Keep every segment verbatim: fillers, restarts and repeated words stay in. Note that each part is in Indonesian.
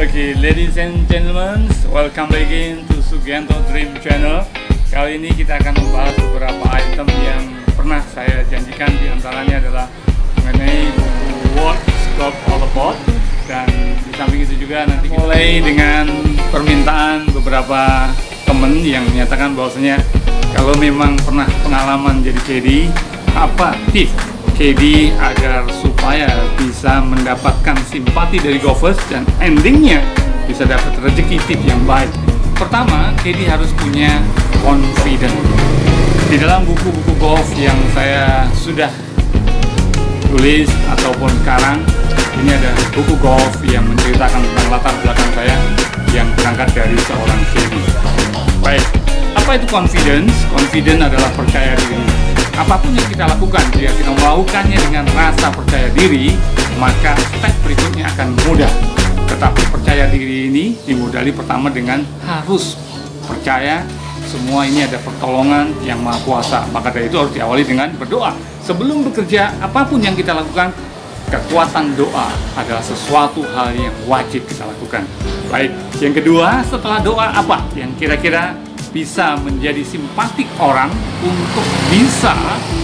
Oke, okay, ladies and gentlemen, welcome back again to Sugianto Dream Channel. Kali ini kita akan membahas beberapa item yang pernah saya janjikan. Di antaranya adalah mengenai buku What Golf All About. Dan di samping itu juga nanti kita mulai dengan permintaan beberapa temen yang menyatakan bahwasanya kalau memang pernah pengalaman jadi caddy, apa tips caddy agar supaya bisa mendapatkan simpati dari golfers dan endingnya bisa dapat rezeki tip yang baik. Pertama, caddy harus punya confidence. Di dalam buku-buku golf yang saya sudah tulis ataupun karang, ini ada buku golf yang menceritakan tentang latar belakang saya yang berangkat dari seorang caddy. Baik, apa itu confidence? Confidence adalah percaya diri. Apapun yang kita lakukan, jika kita melakukannya dengan rasa percaya diri, maka step berikutnya akan mudah. Tetapi percaya diri ini dimodali pertama dengan harus percaya semua ini ada pertolongan yang Maha Kuasa. Maka dari itu harus diawali dengan berdoa. Sebelum bekerja, apapun yang kita lakukan, kekuatan doa adalah sesuatu hal yang wajib kita lakukan. Baik, yang kedua, setelah doa apa yang kira-kira bisa menjadi simpatik orang untuk bisa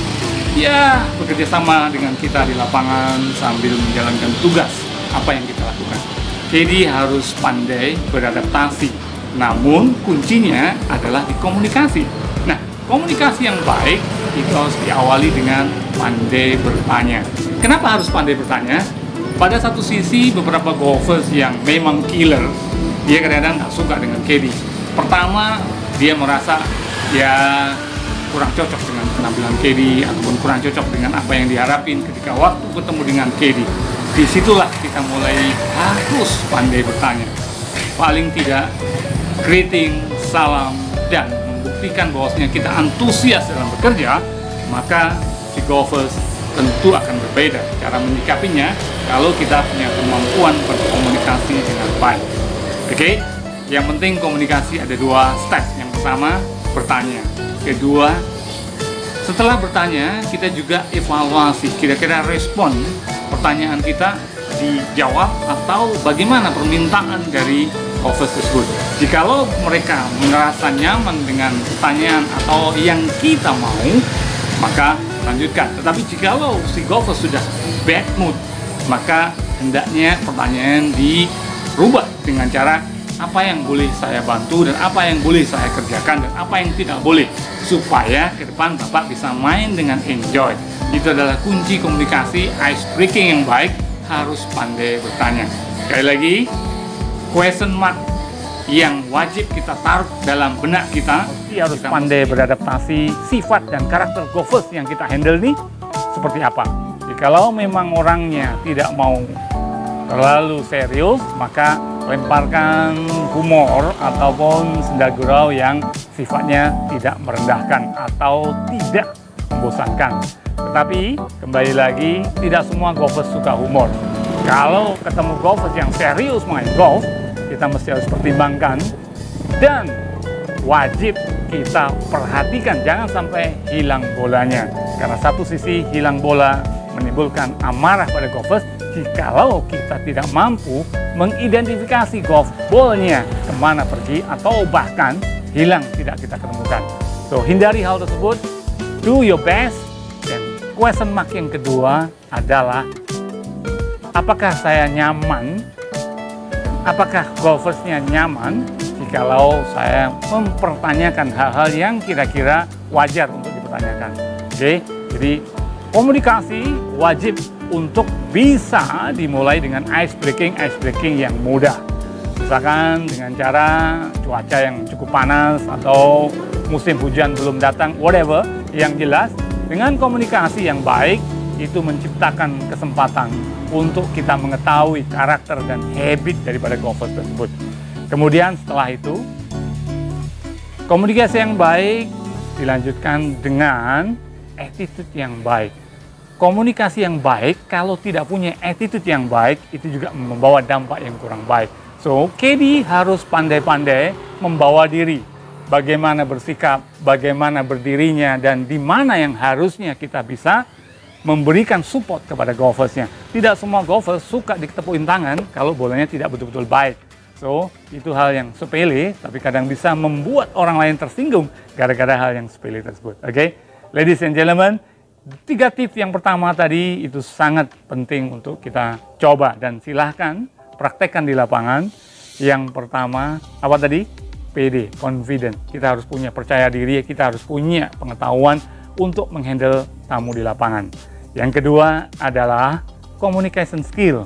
ya bekerja sama dengan kita di lapangan sambil menjalankan tugas apa yang kita lakukan. Jadi harus pandai beradaptasi, namun kuncinya adalah di komunikasi. Nah, komunikasi yang baik itu harus diawali dengan pandai bertanya. Kenapa harus pandai bertanya? Pada satu sisi beberapa golfers yang memang killer, dia kadang-kadang nggak suka dengan caddy. Pertama, dia merasa ya kurang cocok dengan penampilan caddy ataupun kurang cocok dengan apa yang diharapin ketika waktu ketemu dengan caddy. Disitulah kita mulai harus pandai bertanya. Paling tidak greeting, salam, dan membuktikan bahwasanya kita antusias dalam bekerja, maka si golfers tentu akan berbeda cara menyikapinya kalau kita punya kemampuan berkomunikasi dengan baik. Oke? Okay? Yang penting komunikasi ada dua step. Yang pertama, bertanya. Kedua, setelah bertanya, kita juga evaluasi. Kira-kira respon pertanyaan kita dijawab atau bagaimana permintaan dari golfers tersebut. Jikalau mereka merasa nyaman dengan pertanyaan atau yang kita mau, maka lanjutkan. Tetapi jikalau si golfers sudah bad mood, maka hendaknya pertanyaan dirubah dengan cara apa yang boleh saya bantu dan apa yang boleh saya kerjakan dan apa yang tidak boleh, supaya ke depan Bapak bisa main dengan enjoy. Itu adalah kunci komunikasi. Ice breaking yang baik harus pandai bertanya. Sekali lagi, question mark yang wajib kita taruh dalam benak kita, harus kita pandai beradaptasi sifat dan karakter golfers yang kita handle nih seperti apa. Jikalau memang orangnya tidak mau terlalu serius, maka lemparkan humor ataupun senda gurau yang sifatnya tidak merendahkan atau tidak membosankan. Tetapi kembali lagi, tidak semua golfers suka humor. Kalau ketemu golfers yang serius main golf, kita mesti harus pertimbangkan dan wajib kita perhatikan jangan sampai hilang bolanya. Karena satu sisi hilang bola menimbulkan amarah pada golfers jikalau kita tidak mampu mengidentifikasi golf ballnya kemana pergi atau bahkan hilang tidak kita ketemukan. So, hindari hal tersebut, do your best. Dan question mark yang kedua adalah apakah saya nyaman, apakah golfersnya nyaman jikalau saya mempertanyakan hal-hal yang kira-kira wajar untuk dipertanyakan. Oke, okay? Jadi komunikasi wajib untuk bisa dimulai dengan ice breaking, ice breaking yang mudah. Misalkan dengan cara cuaca yang cukup panas atau musim hujan belum datang, whatever. Yang jelas, dengan komunikasi yang baik, itu menciptakan kesempatan untuk kita mengetahui karakter dan habit daripada golfer tersebut. Kemudian setelah itu, komunikasi yang baik dilanjutkan dengan attitude yang baik. Komunikasi yang baik, kalau tidak punya attitude yang baik, itu juga membawa dampak yang kurang baik. So, caddy harus pandai-pandai membawa diri. Bagaimana bersikap, bagaimana berdirinya, dan di mana yang harusnya kita bisa memberikan support kepada golfersnya. Tidak semua golfer suka ditepuin tangan kalau bolanya tidak betul-betul baik. So, itu hal yang sepele, tapi kadang bisa membuat orang lain tersinggung gara-gara hal yang sepele tersebut. Oke, okay? Ladies and gentlemen, tiga tips yang pertama tadi itu sangat penting untuk kita coba dan silahkan praktekkan di lapangan. Yang pertama, apa tadi? Pede, confident. Kita harus punya percaya diri, kita harus punya pengetahuan untuk menghandle tamu di lapangan. Yang kedua adalah communication skill,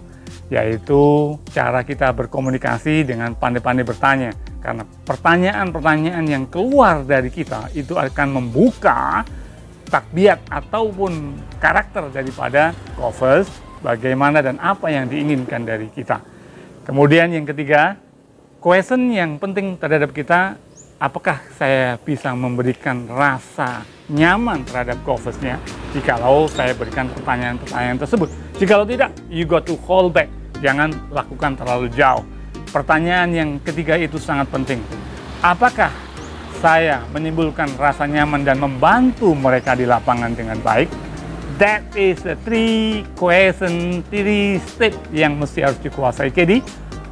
yaitu cara kita berkomunikasi dengan pandai-pandai bertanya. Karena pertanyaan-pertanyaan yang keluar dari kita itu akan membuka takbiat ataupun karakter daripada golfers, bagaimana dan apa yang diinginkan dari kita. Kemudian yang ketiga, question yang penting terhadap kita, apakah saya bisa memberikan rasa nyaman terhadap golfersnya jikalau saya berikan pertanyaan-pertanyaan tersebut. Jikalau tidak, you got to hold back. Jangan lakukan terlalu jauh. Pertanyaan yang ketiga itu sangat penting. Apakah saya menimbulkan rasa nyaman dan membantu mereka di lapangan dengan baik? That is the three question, three step yang mesti harus dikuasai K D.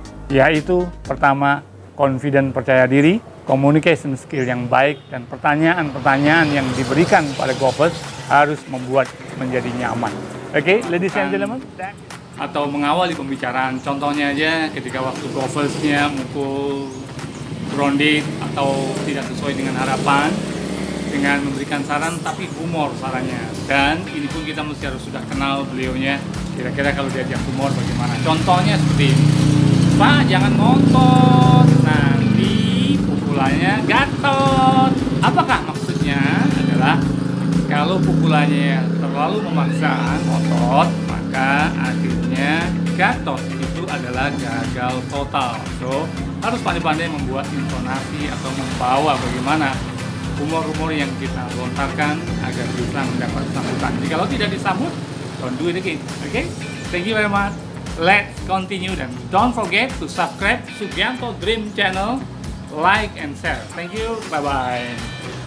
Yaitu pertama, confident, percaya diri, communication skill yang baik, dan pertanyaan-pertanyaan yang diberikan pada golfers harus membuat menjadi nyaman. Oke, okay, ladies and gentlemen. Atau mengawali pembicaraan, contohnya aja ketika waktu golfersnya mukul grounded atau tidak sesuai dengan harapan, dengan memberikan saran tapi humor sarannya. Dan ini pun kita mesti harus sudah kenal beliaunya, kira-kira kalau diajak humor bagaimana. Contohnya seperti ini, Pak jangan ngotot, nanti pukulannya gatot. Apakah maksudnya? Adalah kalau pukulannya terlalu memaksa otot, maka akhirnya gatot. Itu adalah gagal total. So, harus pandai-pandai membuat intonasi atau membawa bagaimana humor-humor yang kita lontarkan agar bisa mendapat sambutan. Jika tidak disambut, don't do it again. Okay? Thank you very much. Let's continue, dan don't forget to subscribe Sugianto Dream Channel, like and share. Thank you. Bye bye.